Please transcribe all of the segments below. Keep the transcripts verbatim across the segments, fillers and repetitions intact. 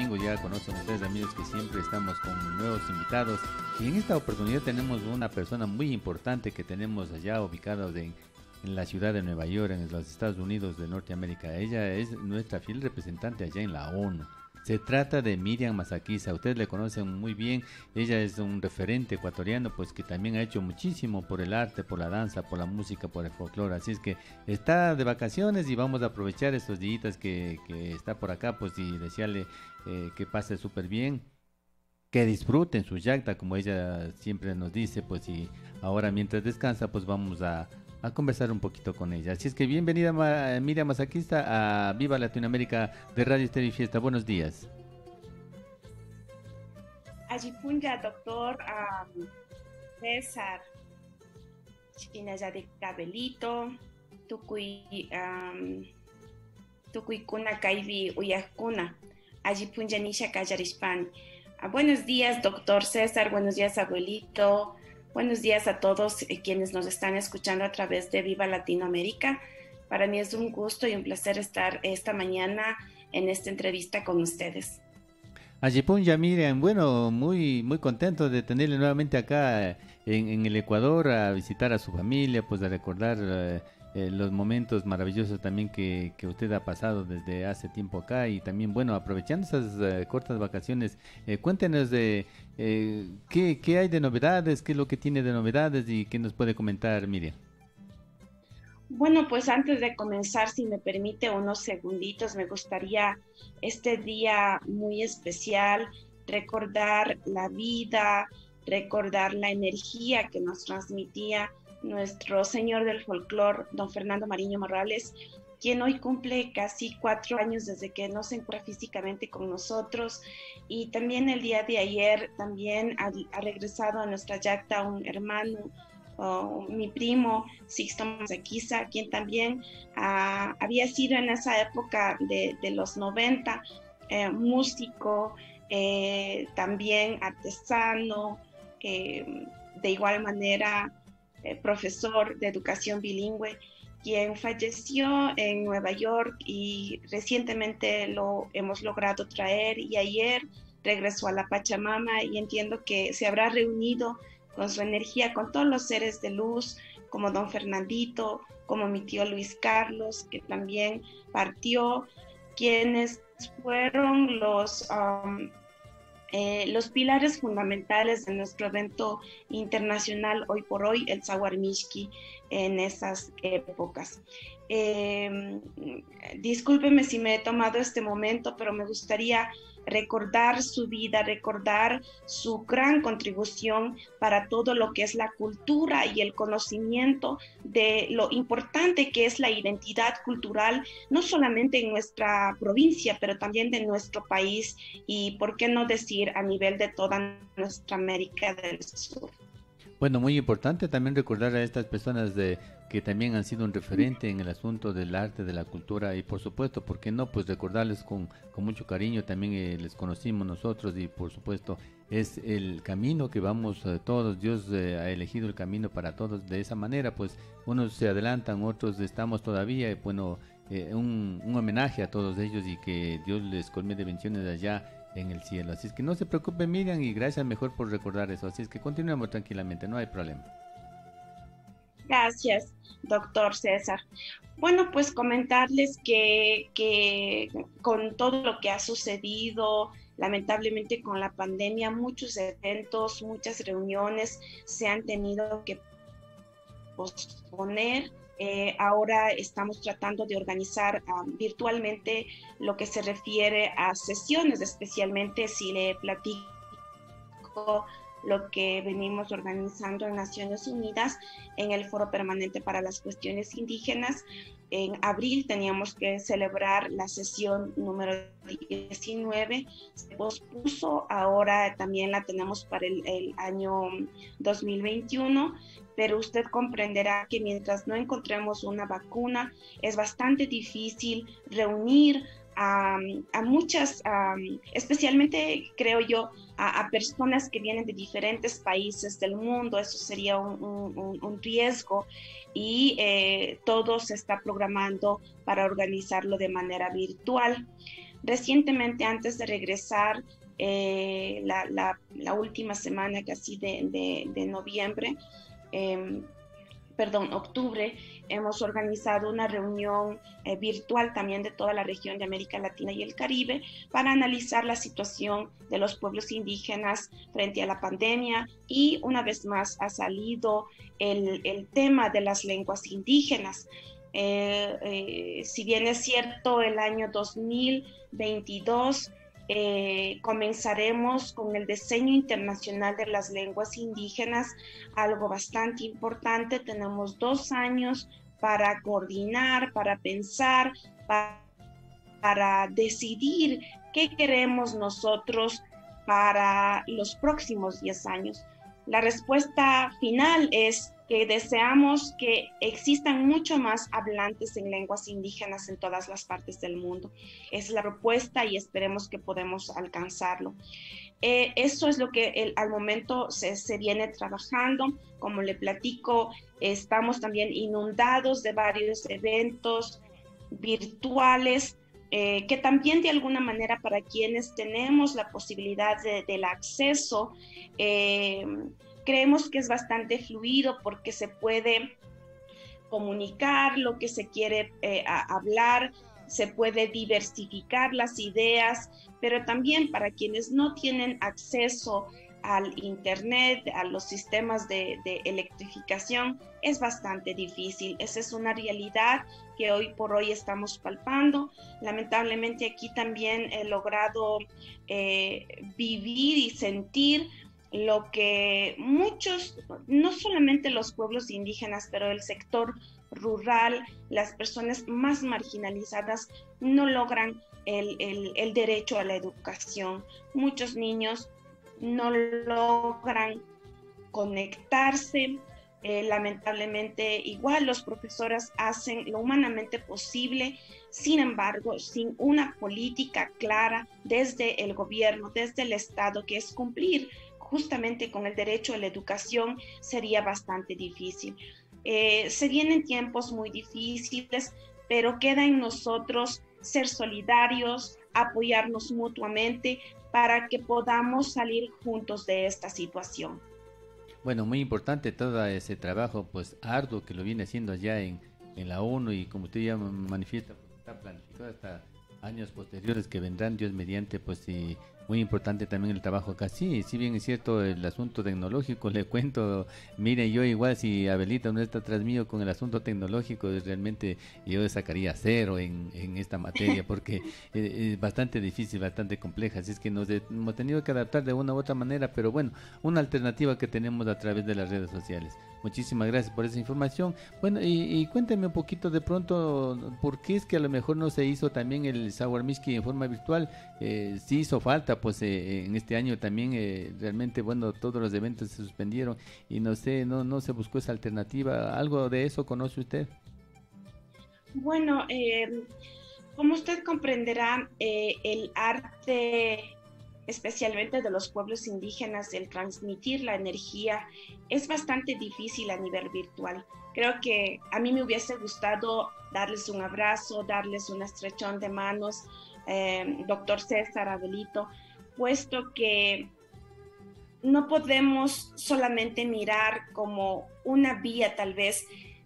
domingo. Ya conocen ustedes, amigos, que siempre estamos con nuevos invitados. Y en esta oportunidad tenemos una persona muy importante que tenemos allá ubicada en, en la ciudad de Nueva York, en los Estados Unidos de Norteamérica. Ella es nuestra fiel representante allá en la ONU. Se trata de Miriam Masakiza. Ustedes le conocen muy bien. Ella es un referente ecuatoriano, pues que también ha hecho muchísimo por el arte, por la danza, por la música, por el folclore. Así es que está de vacaciones y vamos a aprovechar estos días que, que está por acá, pues y desearle eh, que pase súper bien, que disfruten su yacta, como ella siempre nos dice, pues y ahora mientras descansa, pues vamos a, a conversar un poquito con ella. Así es que bienvenida Ma- Miriam Masaquista a Viva Latinoamérica de Radio Estéreo y Fiesta. Buenos días. Ajipunja, doctor um, César, Chinaya de Cabelito, Tukui, um, Tukui Kuna Kaivi Uyakuna, Ajipunja Nisha Kayarishpan. Uh, buenos días, doctor César, buenos días, abuelito, buenos días a todos eh, quienes nos están escuchando a través de Viva Latinoamérica. Para mí es un gusto y un placer estar esta mañana en esta entrevista con ustedes. Ajipunya, Miriam, bueno, muy, muy contento de tenerle nuevamente acá en, en el Ecuador a visitar a su familia, pues a recordar eh, eh, los momentos maravillosos también que, que usted ha pasado desde hace tiempo acá y también, bueno, aprovechando esas eh, cortas vacaciones, eh, cuéntenos de eh, qué, qué hay de novedades, qué es lo que tiene de novedades y qué nos puede comentar, Miriam. Bueno, pues antes de comenzar, si me permite unos segunditos, me gustaría este día muy especial recordar la vida, recordar la energía que nos transmitía nuestro señor del folclore, don Fernando Mariño Morales, quien hoy cumple casi cuatro años desde que no se encuentra físicamente con nosotros. Y también el día de ayer también ha, ha regresado a nuestra yacta un hermano, uh, mi primo Sixto Masaquiza, quien también uh, había sido en esa época de, de los noventa, eh, músico, eh, también artesano, eh, de igual manera eh, profesor de educación bilingüe, quien falleció en Nueva York y recientemente lo hemos logrado traer y ayer regresó a la Pachamama y entiendo que se habrá reunido con su energía, con todos los seres de luz, como don Fernandito, como mi tío Luis Carlos, que también partió, quienes fueron los, um, eh, los pilares fundamentales de nuestro evento internacional hoy por hoy, el Zawar Mishki, en esas épocas. Eh, discúlpeme si me he tomado este momento, pero me gustaría recordar su vida, recordar su gran contribución para todo lo que es la cultura y el conocimiento de lo importante que es la identidad cultural, no solamente en nuestra provincia, pero también de nuestro país y, por qué no decir, a nivel de toda nuestra América del Sur. Bueno, muy importante también recordar a estas personas de que también han sido un referente en el asunto del arte, de la cultura y por supuesto, ¿por qué no? Pues recordarles con, con mucho cariño, también eh, les conocimos nosotros y por supuesto es el camino que vamos eh, todos, Dios eh, ha elegido el camino para todos de esa manera, pues unos se adelantan, otros estamos todavía, bueno, eh, un, un homenaje a todos ellos y que Dios les colme de bendiciones de allá en el cielo. Así es que no se preocupe, Miriam, y gracias mejor por recordar eso. Así es que continuemos tranquilamente, no hay problema. Gracias, doctor César. Bueno, pues comentarles que, que con todo lo que ha sucedido, lamentablemente con la pandemia, muchos eventos, muchas reuniones se han tenido que posponer. Eh, ahora estamos tratando de organizar um, virtualmente lo que se refiere a sesiones, especialmente si le platico lo que venimos organizando en Naciones Unidas en el Foro Permanente para las Cuestiones Indígenas. En abril teníamos que celebrar la sesión número diecinueve, se pospuso, ahora también la tenemos para el, el año dos mil veintiuno, pero usted comprenderá que mientras no encontremos una vacuna, es bastante difícil reunir a, a muchas, um, especialmente creo yo, a, a personas que vienen de diferentes países del mundo. Eso sería un, un, un riesgo y eh, todo se está programando para organizarlo de manera virtual. Recientemente, antes de regresar, eh, la, la, la, última semana casi de, de, de noviembre, eh, perdón, octubre, hemos organizado una reunión eh, virtual también de toda la región de América Latina y el Caribe para analizar la situación de los pueblos indígenas frente a la pandemia, y una vez más ha salido el, el tema de las lenguas indígenas. Eh, eh, si bien es cierto, el año dos mil veintidós Eh, comenzaremos con el diseño internacional de las lenguas indígenas, algo bastante importante. Tenemos dos años para coordinar, para pensar, para, para decidir qué queremos nosotros para los próximos diez años. La respuesta final es que deseamos que existan mucho más hablantes en lenguas indígenas en todas las partes del mundo. Es la propuesta y esperemos que podamos alcanzarlo. Eh, eso es lo que el, al momento se, se viene trabajando. Como le platico, estamos también inundados de varios eventos virtuales, eh, que también de alguna manera, para quienes tenemos la posibilidad de, del acceso, eh, creemos que es bastante fluido, porque se puede comunicar lo que se quiere eh, a, hablar, se puede diversificar las ideas, pero también para quienes no tienen acceso al internet, a los sistemas de, de electrificación, es bastante difícil. Esa es una realidad que hoy por hoy estamos palpando. Lamentablemente aquí también he logrado eh, vivir y sentir lo que muchos, no solamente los pueblos indígenas, pero el sector rural, las personas más marginalizadas, no logran el, el, el derecho a la educación. Muchos niños no logran conectarse. Eh, lamentablemente, igual los profesores hacen lo humanamente posible, sin embargo, sin una política clara desde el gobierno, desde el Estado, que es cumplir justamente con el derecho a la educación, sería bastante difícil. Eh, se vienen tiempos muy difíciles, pero queda en nosotros ser solidarios, apoyarnos mutuamente para que podamos salir juntos de esta situación. Bueno, muy importante todo ese trabajo pues arduo que lo viene haciendo allá en, en la ONU, y como usted ya manifiesta, pues, está planificado hasta años posteriores que vendrán, Dios mediante, pues sí. Muy importante también el trabajo acá. Sí, si bien es cierto el asunto tecnológico, le cuento, mire, yo igual si Abelita no está atrás mío con el asunto tecnológico, realmente yo sacaría cero en, en esta materia, porque es bastante difícil, bastante compleja, así es que nos de, hemos tenido que adaptar de una u otra manera, pero bueno, una alternativa que tenemos a través de las redes sociales. Muchísimas gracias por esa información. Bueno, y, y cuénteme un poquito de pronto, ¿por qué es que a lo mejor no se hizo también el Sawar Miski en forma virtual? Eh, sí hizo falta, pues eh, en este año también eh, realmente, bueno, todos los eventos se suspendieron y no sé, no, no se buscó esa alternativa. ¿Algo de eso conoce usted? Bueno, eh, como usted comprenderá, eh, el arte, especialmente de los pueblos indígenas, el transmitir la energía es bastante difícil a nivel virtual. Creo que a mí me hubiese gustado darles un abrazo, darles un estrechón de manos, eh, doctor César, Abelito, puesto que no podemos solamente mirar como una vía, tal vez,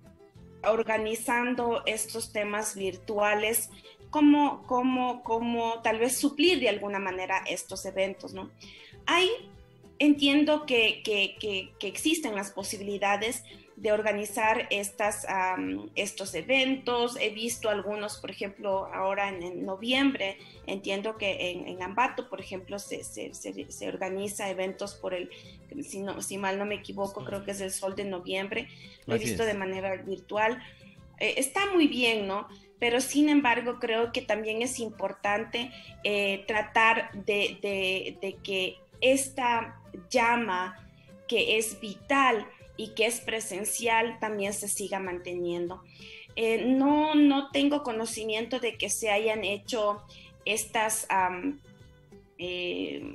organizando estos temas virtuales, como, como, como tal vez suplir de alguna manera estos eventos, ¿no? Hay, entiendo que, que, que, que existen las posibilidades de organizar estas, um, estos eventos. He visto algunos, por ejemplo, ahora en, en noviembre, entiendo que en, en Ambato, por ejemplo, se, se, se, se organiza eventos por el, si, no, si mal no me equivoco, creo que es el Sol de Noviembre. Lo he visto de manera virtual. Eh, está muy bien, ¿no? Pero sin embargo creo que también es importante eh, tratar de, de, de que esta llama que es vital y que es presencial también se siga manteniendo. Eh, no, no tengo conocimiento de que se hayan hecho estas um, eh,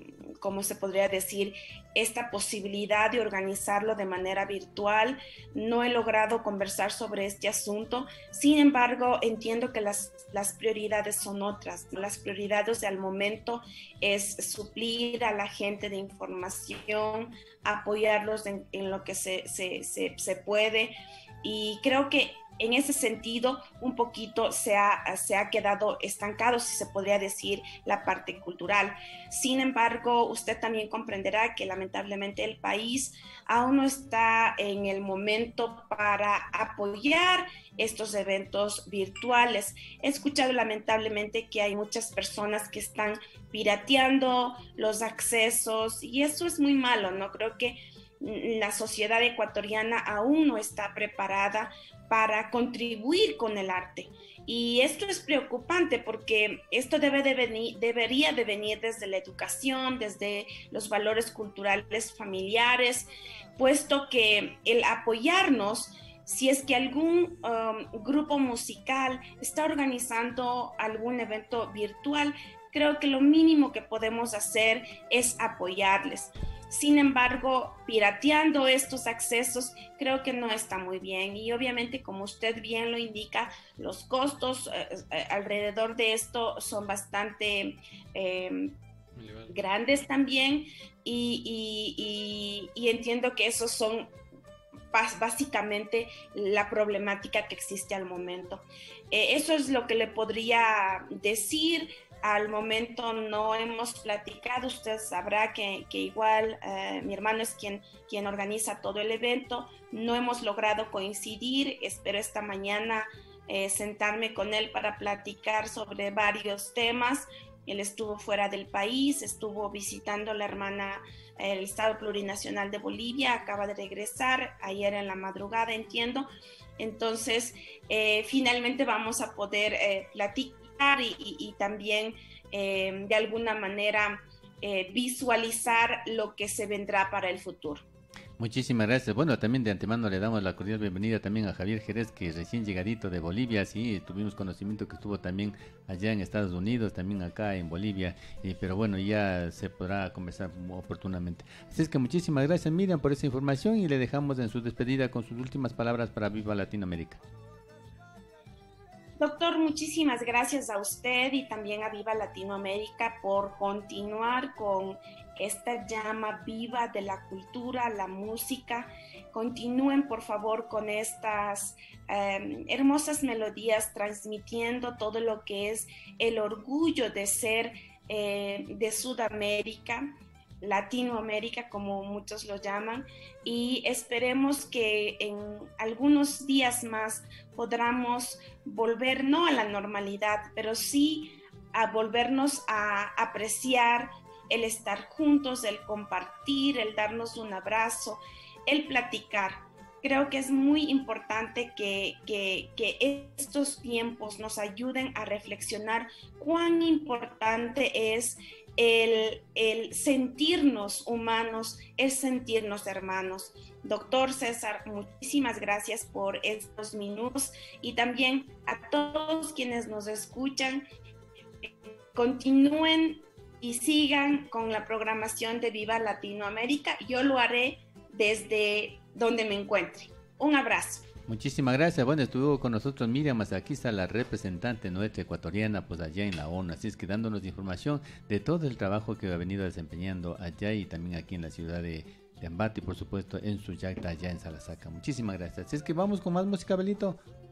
como se podría decir, esta posibilidad de organizarlo de manera virtual. No he logrado conversar sobre este asunto. Sin embargo, entiendo que las, las prioridades son otras. Las prioridades al momento es suplir a la gente de información, apoyarlos en, en lo que se, se, se, se puede. Y creo que en ese sentido, un poquito se ha, se ha quedado estancado, si se podría decir, la parte cultural. Sin embargo, usted también comprenderá que lamentablemente el país aún no está en el momento para apoyar estos eventos virtuales. He escuchado lamentablemente que hay muchas personas que están pirateando los accesos y eso es muy malo, ¿no? Creo que la sociedad ecuatoriana aún no está preparada para contribuir con el arte. Y esto es preocupante porque esto debe de venir, debería de venir desde la educación, desde los valores culturales familiares, puesto que el apoyarnos, si es que algún um, grupo musical está organizando algún evento virtual, creo que lo mínimo que podemos hacer es apoyarles. Sin embargo, pirateando estos accesos creo que no está muy bien y obviamente, como usted bien lo indica, los costos eh, alrededor de esto son bastante eh, grandes también y, y, y, y entiendo que esos son básicamente la problemática que existe al momento. Eh, eso es lo que le podría decir. Al momento no hemos platicado, usted sabrá que, que igual eh, mi hermano es quien, quien organiza todo el evento, no hemos logrado coincidir, espero esta mañana eh, sentarme con él para platicar sobre varios temas. Él estuvo fuera del país, estuvo visitando a la hermana, el Estado Plurinacional de Bolivia, acaba de regresar ayer en la madrugada, entiendo. Entonces, eh, finalmente vamos a poder eh, platicar y, y, y también eh, de alguna manera eh, visualizar lo que se vendrá para el futuro. Muchísimas gracias. Bueno, también de antemano le damos la cordial bienvenida también a Javier Jerez, que es recién llegadito de Bolivia. Sí, tuvimos conocimiento que estuvo también allá en Estados Unidos, también acá en Bolivia, eh, pero bueno, ya se podrá conversar oportunamente. Así es que muchísimas gracias, Miriam, por esa información y le dejamos en su despedida con sus últimas palabras para Viva Latinoamérica. Doctor, muchísimas gracias a usted y también a Viva Latinoamérica por continuar con esta llama viva de la cultura, la música. Continúen, por favor, con estas eh, hermosas melodías, transmitiendo todo lo que es el orgullo de ser eh, de Sudamérica, Latinoamérica, como muchos lo llaman, y esperemos que en algunos días más podamos volver, no a la normalidad, pero sí a volvernos a apreciar el estar juntos, el compartir, el darnos un abrazo, el platicar. Creo que es muy importante que, que, que estos tiempos nos ayuden a reflexionar cuán importante es El, el sentirnos humanos, el sentirnos hermanos. Doctor César, muchísimas gracias por estos minutos y también a todos quienes nos escuchan, continúen y sigan con la programación de Viva Latinoamérica. Yo lo haré desde donde me encuentre. Un abrazo. Muchísimas gracias. Bueno, estuvo con nosotros Miriam, aquí está la representante nuestra ecuatoriana, pues allá en la ONU, así es que dándonos información de todo el trabajo que ha venido desempeñando allá y también aquí en la ciudad de, de Ambato y por supuesto en Suyacta, allá en Salasaca. Muchísimas gracias. Así es que vamos con más música, Belito.